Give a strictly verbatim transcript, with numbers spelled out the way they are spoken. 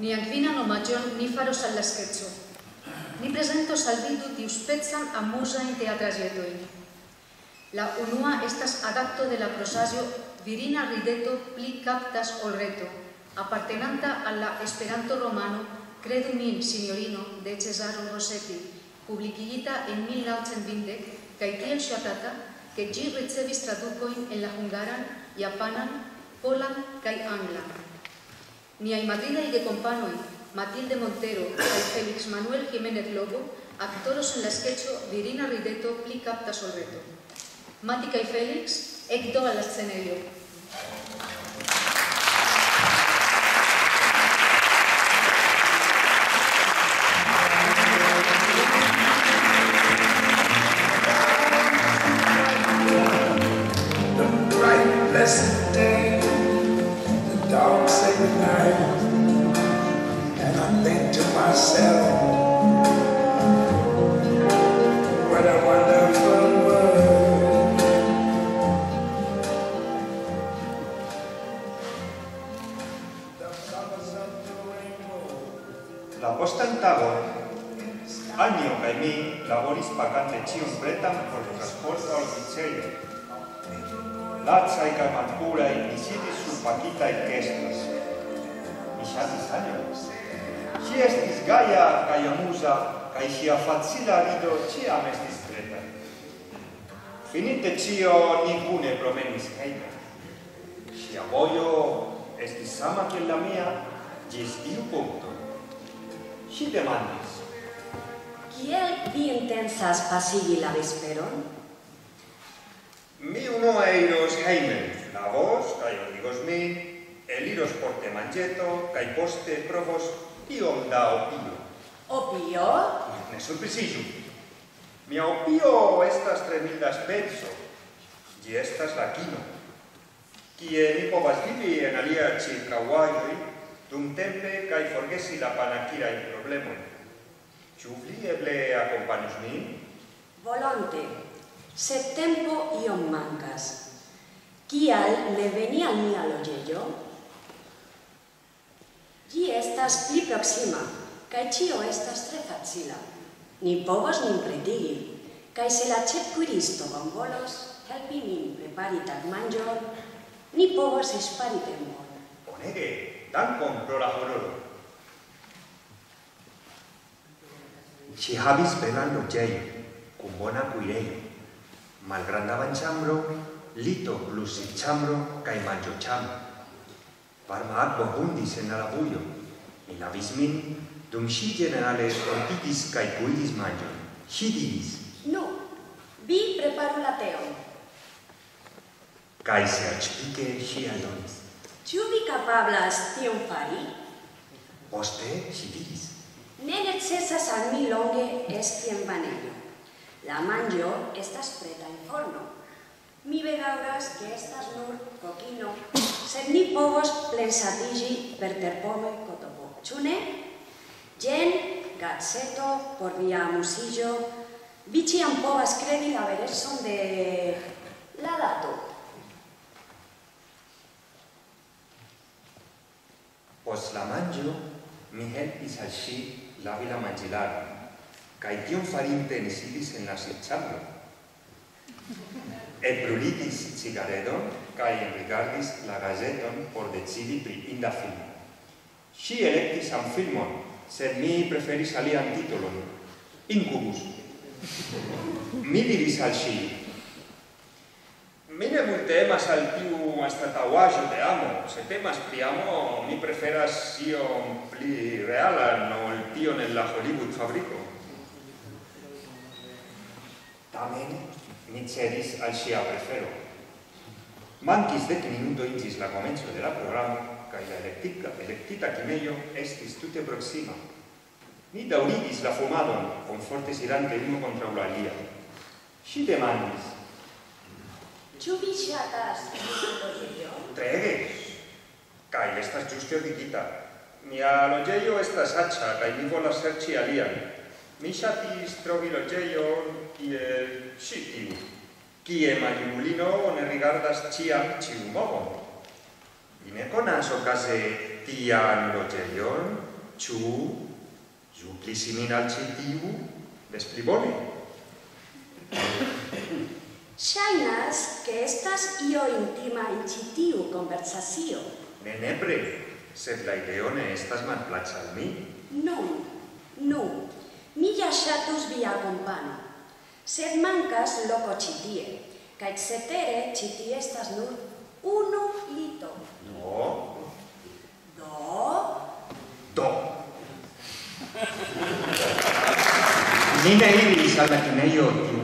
ni ancvinan omagion ni faros alla scherzo. Ni presentos al vidu diuspezan amusain teatrasietoin. La unua estas adapto de la prosasio Virina rideto pli captas ol reto, appartenanta alla Esperanto romano Credu min, signorino, de Cesaro Rossetti, publicigita en mil novecent vinte, kaj tiel ŝatata, ke ĝi ricevis tradukojn en la hungaran, japanan, polan kaj anglan. Niaj madridaj gekompanoj, Matilde Montero kaj Félix Manuel Jiménez Lobo, aktoros en la sketcho Virina rideto pli captas ol reto. Mati kaj Félix, ekdo al la scenejo. Blessed day, the dogs say goodnight, and I think to myself, what a wonderful world. The colors of the rainbow. La posta in tavola, Agno kaj mi laboris pagante ĉiun pretan por transporto al oficejo. Lazzai kaj malpuraj mi sidis sur pakitaj kestoj. Mi ŝatis Agnon. Ŝi estis gaja kaj amuza, kaj ŝia facila rido ĉiam estis preta. Finite ĉio, ni kune promenis hejmen. Ŝia vojo estis sama kiel la mia ĝis iu punkto. Ŝi demandis: Kiel vi intensas pasigi la vesperon? Mi unue iros hejmen, lavos kaj ordigos min, eliros por temanĝeto kaj poste provos iom da opio. Opio? Ne surpriziĝu. Mia opio estas tre milda speco. Ĝi estas la kino, kie ni povas vivi en aliaj ĉirkaŭaĵoj dumtempe kaj forgesi la panakirajn problemojn. Ĉu vi eble akompaņus min? Volonte. Sed tempo iom mancas. Kial ne veni al mia loĝejo? Ĝi estas pli proksima, kaj ĉio estas tre facila. Ni povos nin pretigi, kaj se la ĉefkuiristo bonvolos helpi min prepari tagmanĝon, ni povos ŝpari tempon. Bonege, dankon pro la honoro. Ŝi havis belan loĝejon kun bona kuirejo. Malgranda banĉambro, lito plus sitĉambro kaj manĝoĉambro. Varma akvo hundis en la lavujo. Mi lavis min, dum ŝi ĝenerale ordigis kaj kuiris manĝon. Ŝi diris: Nu, vi preparu la teon. Kaj serĉpike ŝi aldonis: Ĉu vi kapablas tion fari? Poste ŝi diris: Ne necesas al mi longe esti en banejo. La manĝo estas preta en forno. Mi bedaŭras, ke estas nur kokino, sed ni povos plensatiĝi per terpomo kaj topo. Ĉu ne? Jen gazeto por via amuziĝo. Vi ĉiam povas kredi la verecon de la dato. Post la manĝo mi helpis al ŝi lavi la manĝilaron. Kaj tion farinte ni sidis en la sitĉambro. Elbruligis cigaredon kaj rigardis la gazeton por decidi pri inda filmo. Ŝi elektis amfilmon, sed mi preferis alian titolon: Incubus. Mi diris al ŝi: Mi ne multe emas al tiu anstataŭaĵo de amo. Se temas pri amo, mi preferas iom pli realan ol tion en la Hollywood-fabriko. Tamen, mi cedis al ŝia prefero. Mankis dek minutoj ĝis la komenco de la programo, kaj la elektita kinejo estis tute proksima. Ni daŭrigis la fumadon, komforte sidante unu kontraŭ la alia. Ŝi demandis: Ĉu vi ŝatas vian loĝejon? Treege, kaj estas ĝuste ordigita. Mia loĝejo estas aĉa, kaj mi volas serĉi alian. Mi ŝatis trovi loĝejon kiel ŝi tiu, kie maljunulino ne rigardas ĉiam ĉiun movon. Vi ne konas okaze tian loĝejon? Ĉu ĵuklisi min al ĉi tiu des pli bone? Ŝajnas, ke estas io intima en ĉi tiu konversacio. Ne nepre, sed la ideo ne estas malplaĉa al mi. Nun, nu, mi ja ŝatus via akompano, sed mankas loko ĉi tie, kaj cetere ĉi tie estas nur unu lito. Do? Do? Do. Mi ne iris al la kinejo tiu